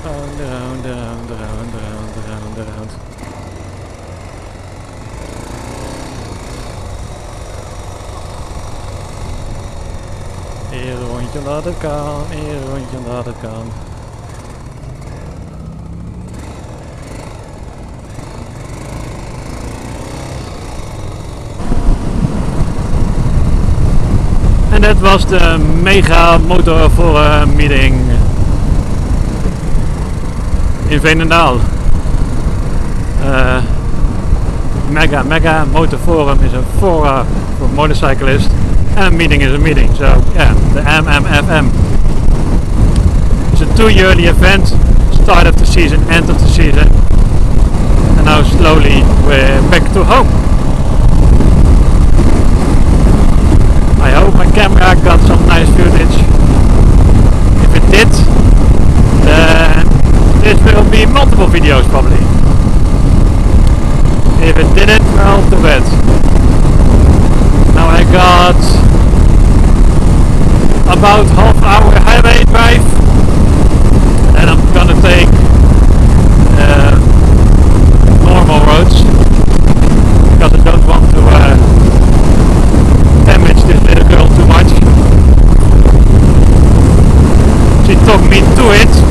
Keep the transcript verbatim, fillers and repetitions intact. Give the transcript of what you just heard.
Round, round, round, round, round, round, round. Hier een rondje omdat het kan, hier een rondje omdat het kan. En dit was de mega motorforum meeting in Veenendaal. Uh, mega, mega motorforum is een fora voor motorcyclist. En een meeting is een meeting, so yeah, the M M F M. It's a two-yearly event, start of the season, end of the season, and now slowly we're back to home. I hope my camera got some nice footage. If it did, then this will be multiple videos probably. If it didn't, well, too bad. Now I got about half hour highway drive, and I'm gonna take uh, normal roads because I don't want to uh, damage this little girl too much. She took me to it.